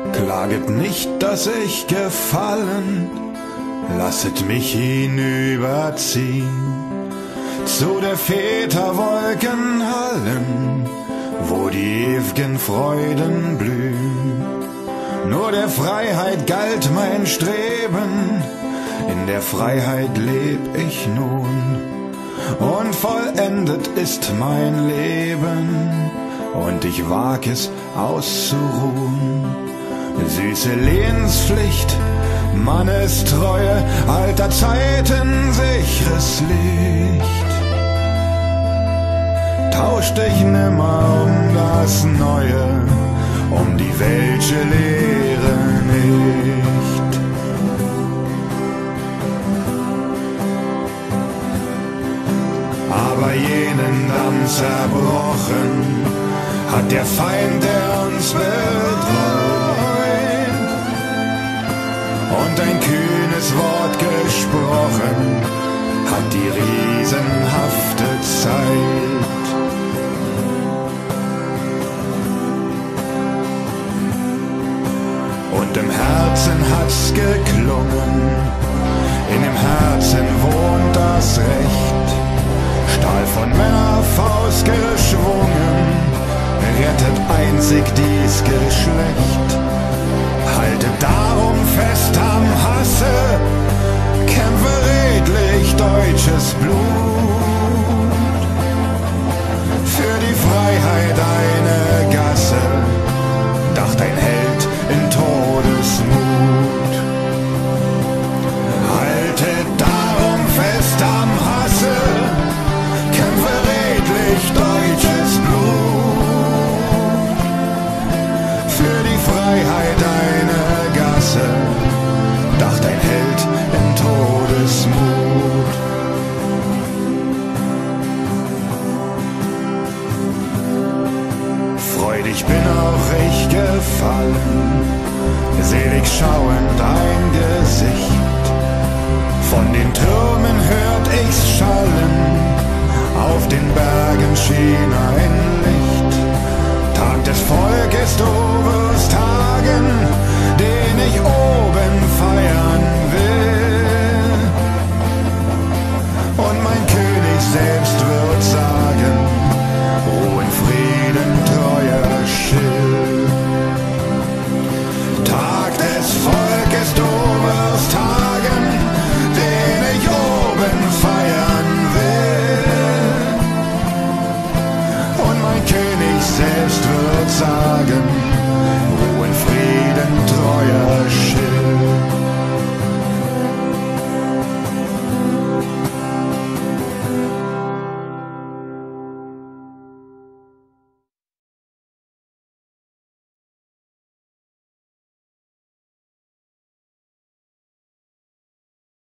Klaget nicht, dass ich gefallen, lasset mich hinüberziehen zu der Väter Wolkenhallen, wo die ew'gen Freuden blühen. Nur der Freiheit galt mein Streben, in der Freiheit leb ich nun. Und vollendet ist mein Leben, und ich wag es auszuruhen. Süße Lehenspflicht, Mannestreue, alter Zeiten sicheres Licht. Tausch dich nimmer um das Neue, um die welsche Lehre nicht. Aber jenen Damm zerbrochen hat der Feind, der uns bedroht, und ein kühnes Wort gesprochen hat die riesenhafte Zeit. Und im Herzen hat's geklungen, in dem Herzen wohnt das Recht. Stahl von Männerfaust geschwungen, rettet einzig dies Geschlecht. Haltet darum fest am Hasse, kämpfe redlich deutsches Blut. Für die Freiheit eine Gasse, dacht ein Held in Todesmut. Haltet darum fest am Hasse, kämpfe redlich deutsches Blut. Für die Freiheit eine Gasse, dacht ein Held in Todesmut. Freudig bin auch ich gefallen, selig schauend ein Gesicht. Von den Türmen hört ich's schallen, auf den Bergen schien ein Licht. Tag des Volkes, du wirst tagen,